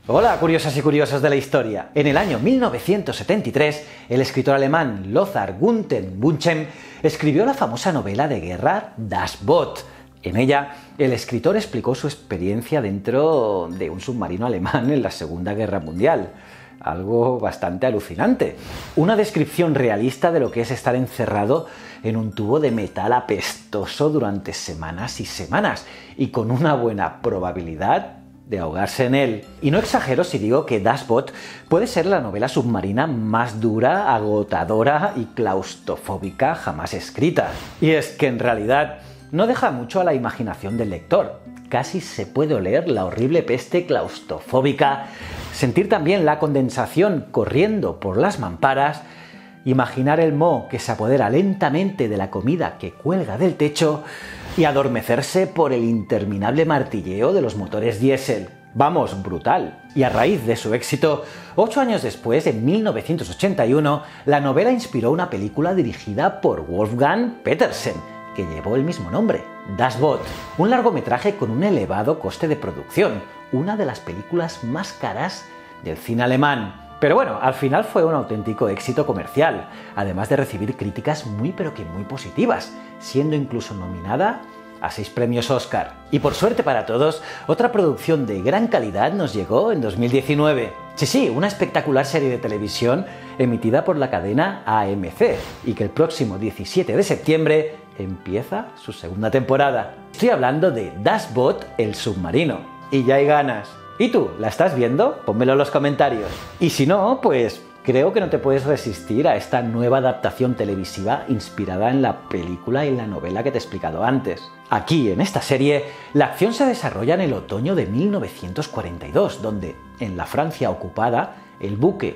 Hola, curiosas y curiosos de la historia. En el año 1973, el escritor alemán Lothar Gunther Büchner escribió la famosa novela de guerra Das Boot. En ella, el escritor explicó su experiencia dentro de un submarino alemán en la Segunda Guerra Mundial. Algo bastante alucinante. Una descripción realista de lo que es estar encerrado en un tubo de metal apestoso durante semanas y semanas, y con una buena probabilidad de ahogarse en él. Y no exagero si digo que Das Boot puede ser la novela submarina más dura, agotadora y claustrofóbica jamás escrita. Y es que en realidad no deja mucho a la imaginación del lector. Casi se puede oler la horrible peste claustrofóbica, sentir también la condensación corriendo por las mamparas, imaginar el moho que se apodera lentamente de la comida que cuelga del techo y adormecerse por el interminable martilleo de los motores diésel. Vamos, brutal. Y a raíz de su éxito, 8 años después, en 1981, la novela inspiró una película dirigida por Wolfgang Petersen, que llevó el mismo nombre, Das Boot, un largometraje con un elevado coste de producción, una de las películas más caras del cine alemán. Pero bueno, al final fue un auténtico éxito comercial, además de recibir críticas muy positivas, siendo incluso nominada a 6 premios Oscar. Y por suerte para todos, otra producción de gran calidad nos llegó en 2019. Sí, una espectacular serie de televisión emitida por la cadena AMC, y que el próximo 17 de septiembre empieza su segunda temporada. Estoy hablando de Das Boot, el submarino. Y ya hay ganas. ¿Y tú? ¿La estás viendo? Pónmelo en los comentarios. Y si no, pues creo que no te puedes resistir a esta nueva adaptación televisiva inspirada en la película y la novela que te he explicado antes. Aquí, en esta serie, la acción se desarrolla en el otoño de 1942, donde, en la Francia ocupada, el buque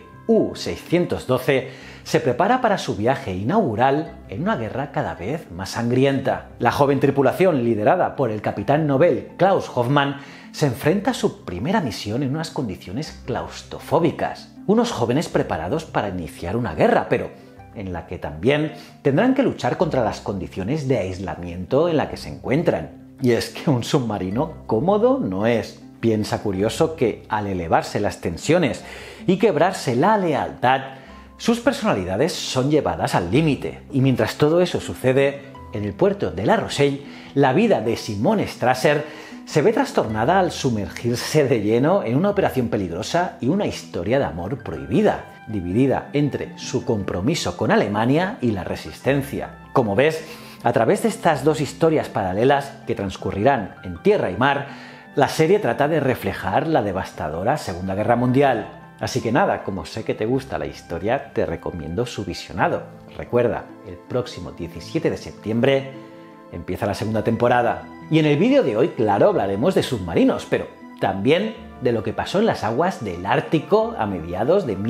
U-612 se prepara para su viaje inaugural en una guerra cada vez más sangrienta. La joven tripulación, liderada por el capitán Nobel Klaus Hoffmann, se enfrenta a su primera misión en unas condiciones claustrofóbicas. Unos jóvenes preparados para iniciar una guerra, pero en la que también tendrán que luchar contra las condiciones de aislamiento en la que se encuentran. Y es que un submarino cómodo no es. Piensa curioso que, al elevarse las tensiones y quebrarse la lealtad, sus personalidades son llevadas al límite. Y mientras todo eso sucede, en el puerto de La Rochelle, la vida de Simone Strasser se ve trastornada al sumergirse de lleno en una operación peligrosa y una historia de amor prohibida, dividida entre su compromiso con Alemania y la resistencia. Como ves, a través de estas dos historias paralelas que transcurrirán en tierra y mar, la serie trata de reflejar la devastadora Segunda Guerra Mundial. Así que nada, como sé que te gusta la historia, te recomiendo su visionado. Recuerda, el próximo 17 de septiembre empieza la segunda temporada. Y en el vídeo de hoy, claro, hablaremos de submarinos, pero también de lo que pasó en las aguas del Ártico a mediados de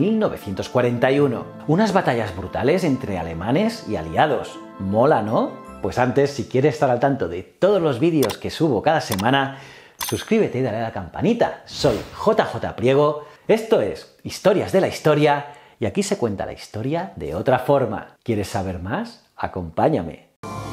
1941. Unas batallas brutales entre alemanes y aliados. Mola, ¿no? Pues antes, si quieres estar al tanto de todos los vídeos que subo cada semana, suscríbete y dale a la campanita. Soy JJ Priego, esto es Historias de la Historia, y aquí se cuenta la historia de otra forma. ¿Quieres saber más? Acompáñame.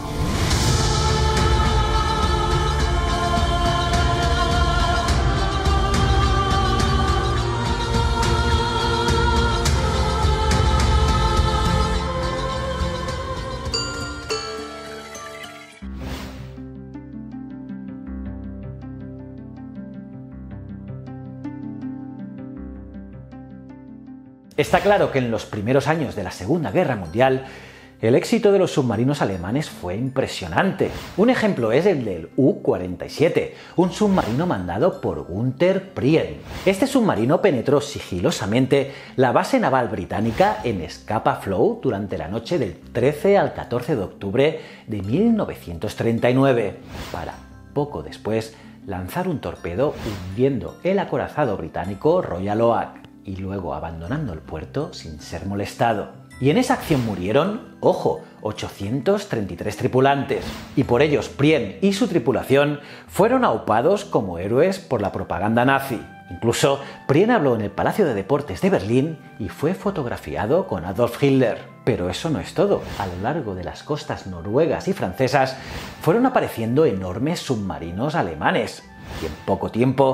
Está claro que en los primeros años de la Segunda Guerra Mundial, el éxito de los submarinos alemanes fue impresionante. Un ejemplo es el del U-47, un submarino mandado por Günther Prien. Este submarino penetró sigilosamente la base naval británica en Scapa Flow durante la noche del 13 al 14 de octubre de 1939, para, poco después, lanzar un torpedo hundiendo el acorazado británico Royal Oak y luego abandonando el puerto sin ser molestado. Y en esa acción murieron, ojo, 833 tripulantes, y por ellos Prien y su tripulación fueron aupados como héroes por la propaganda nazi. Incluso Prien habló en el Palacio de Deportes de Berlín y fue fotografiado con Adolf Hitler. Pero eso no es todo. A lo largo de las costas noruegas y francesas fueron apareciendo enormes submarinos alemanes, y en poco tiempo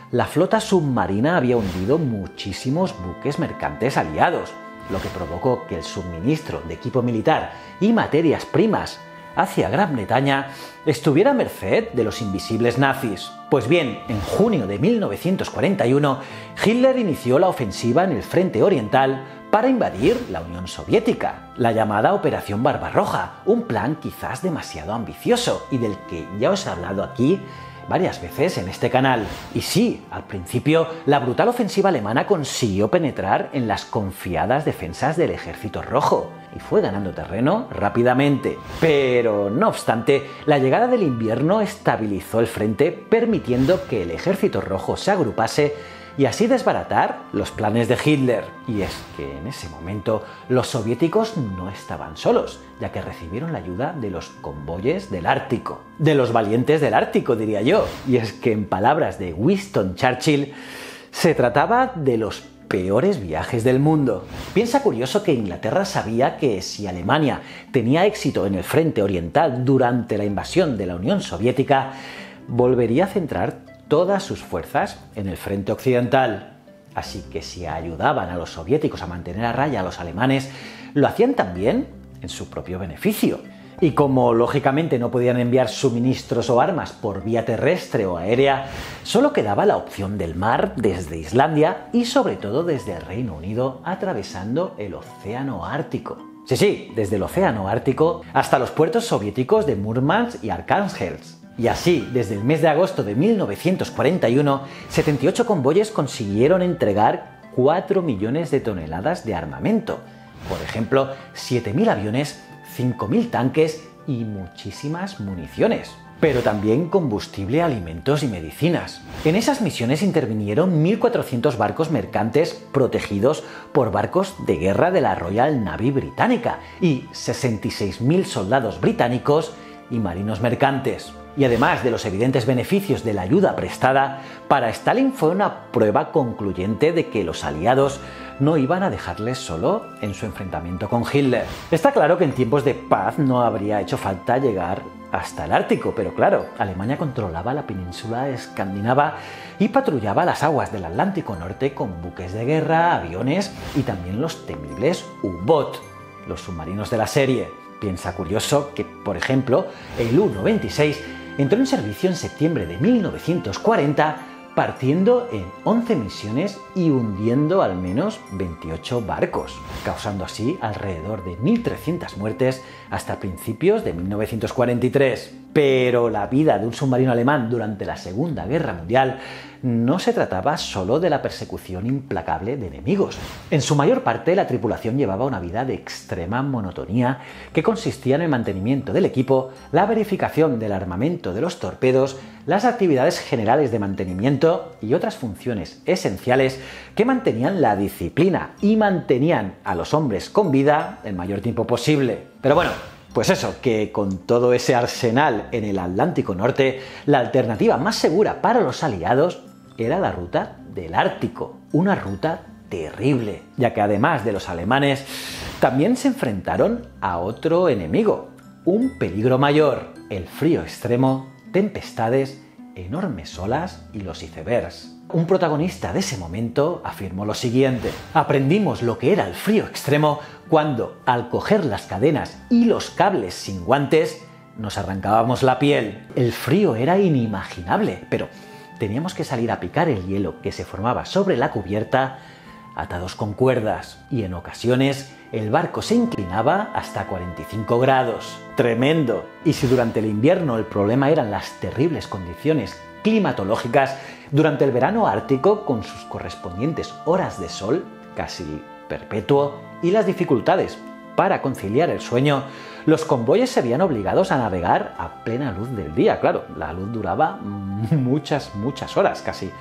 la flota submarina había hundido muchísimos buques mercantes aliados, lo que provocó que el suministro de equipo militar y materias primas hacia Gran Bretaña estuviera a merced de los invisibles nazis. Pues bien, en junio de 1941, Hitler inició la ofensiva en el frente oriental para invadir la Unión Soviética, la llamada Operación Barbarroja, un plan quizás demasiado ambicioso y del que ya os he hablado aquí varias veces en este canal. Y sí, al principio, la brutal ofensiva alemana consiguió penetrar en las confiadas defensas del Ejército Rojo y fue ganando terreno rápidamente. Pero, no obstante, la llegada del invierno estabilizó el frente, permitiendo que el Ejército Rojo se agrupase y así desbaratar los planes de Hitler. Y es que en ese momento los soviéticos no estaban solos, ya que recibieron la ayuda de los convoyes del Ártico. De los valientes del Ártico, diría yo. Y es que en palabras de Winston Churchill, se trataba de los peores viajes del mundo. Piensa curioso que Inglaterra sabía que si Alemania tenía éxito en el frente oriental durante la invasión de la Unión Soviética, volvería a centrar todas sus fuerzas en el frente occidental. Así que si ayudaban a los soviéticos a mantener a raya a los alemanes, lo hacían también en su propio beneficio. Y como lógicamente no podían enviar suministros o armas por vía terrestre o aérea, solo quedaba la opción del mar desde Islandia y sobre todo desde el Reino Unido atravesando el Océano Ártico. Sí, desde el Océano Ártico hasta los puertos soviéticos de Murmansk y Archangelsk. Y así, desde el mes de agosto de 1941, 78 convoyes consiguieron entregar 4 millones de toneladas de armamento. Por ejemplo, 7.000 aviones, 5.000 tanques y muchísimas municiones. Pero también combustible, alimentos y medicinas. En esas misiones intervinieron 1.400 barcos mercantes protegidos por barcos de guerra de la Royal Navy británica y 66.000 soldados británicos y marinos mercantes. Y además de los evidentes beneficios de la ayuda prestada, para Stalin fue una prueba concluyente de que los aliados no iban a dejarles solo en su enfrentamiento con Hitler. Está claro que en tiempos de paz no habría hecho falta llegar hasta el Ártico, pero claro, Alemania controlaba la península escandinava y patrullaba las aguas del Atlántico Norte con buques de guerra, aviones y también los temibles U-Boot, los submarinos de la serie. Piensa curioso que, por ejemplo, el U-96 entró en servicio en septiembre de 1940, partiendo en 11 misiones y hundiendo al menos 28 barcos, causando así alrededor de 1.300 muertes hasta principios de 1943. Pero la vida de un submarino alemán durante la Segunda Guerra Mundial no se trataba solo de la persecución implacable de enemigos. En su mayor parte, la tripulación llevaba una vida de extrema monotonía que consistía en el mantenimiento del equipo, la verificación del armamento de los torpedos, las actividades generales de mantenimiento y otras funciones esenciales que mantenían la disciplina y mantenían a los hombres con vida el mayor tiempo posible. Pero bueno, pues eso, que con todo ese arsenal en el Atlántico Norte, la alternativa más segura para los aliados era la ruta del Ártico, una ruta terrible, ya que además de los alemanes, también se enfrentaron a otro enemigo, un peligro mayor, el frío extremo, tempestades, enormes olas y los icebergs. Un protagonista de ese momento afirmó lo siguiente: aprendimos lo que era el frío extremo cuando, al coger las cadenas y los cables sin guantes, nos arrancábamos la piel. El frío era inimaginable, pero teníamos que salir a picar el hielo que se formaba sobre la cubierta atados con cuerdas, y en ocasiones el barco se inclinaba hasta 45 grados. ¡Tremendo! Y si durante el invierno el problema eran las terribles condiciones climatológicas, durante el verano ártico, con sus correspondientes horas de sol casi perpetuo y las dificultades para conciliar el sueño, los convoyes se veían obligados a navegar a plena luz del día. Claro, la luz duraba muchas horas, casi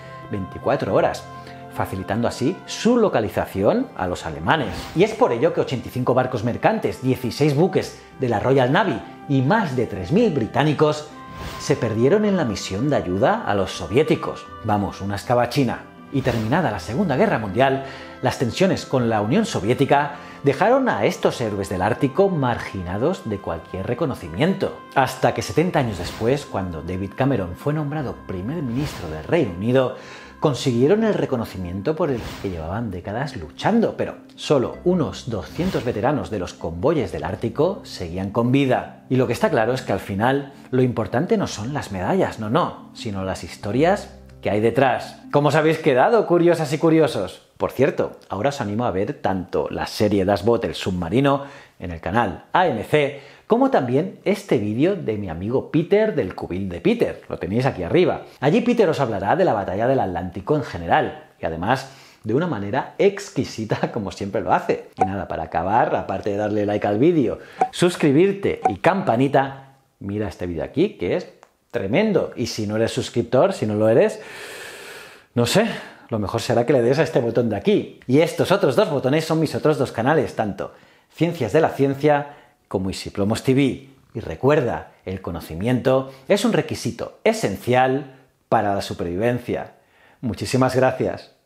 24 horas, facilitando así su localización a los alemanes. Y es por ello que 85 barcos mercantes, 16 buques de la Royal Navy y más de 3.000 británicos se perdieron en la misión de ayuda a los soviéticos. Vamos, una escabachina. Y terminada la Segunda Guerra Mundial, las tensiones con la Unión Soviética dejaron a estos héroes del Ártico marginados de cualquier reconocimiento. Hasta que 70 años después, cuando David Cameron fue nombrado primer ministro del Reino Unido, consiguieron el reconocimiento por el que llevaban décadas luchando, pero solo unos 200 veteranos de los convoyes del Ártico seguían con vida. Y lo que está claro es que al final lo importante no son las medallas, no, sino las historias que hay detrás. ¿Cómo os habéis quedado, curiosas y curiosos? Por cierto, ahora os animo a ver tanto la serie DashBot el submarino en el canal AMC, como también este vídeo de mi amigo Peter del Cubil de Peter. Lo tenéis aquí arriba. Allí Peter os hablará de la batalla del Atlántico en general y además de una manera exquisita como siempre lo hace. Y nada, para acabar, aparte de darle like al vídeo, suscribirte y campanita, mira este vídeo aquí que es tremendo. Y si no eres suscriptor, si no lo eres, no sé, lo mejor será que le des a este botón de aquí. Y estos otros dos botones son mis otros dos canales, tanto Ciencias de la Ciencia como Isiplomos TV. Y recuerda, el conocimiento es un requisito esencial para la supervivencia. Muchísimas gracias.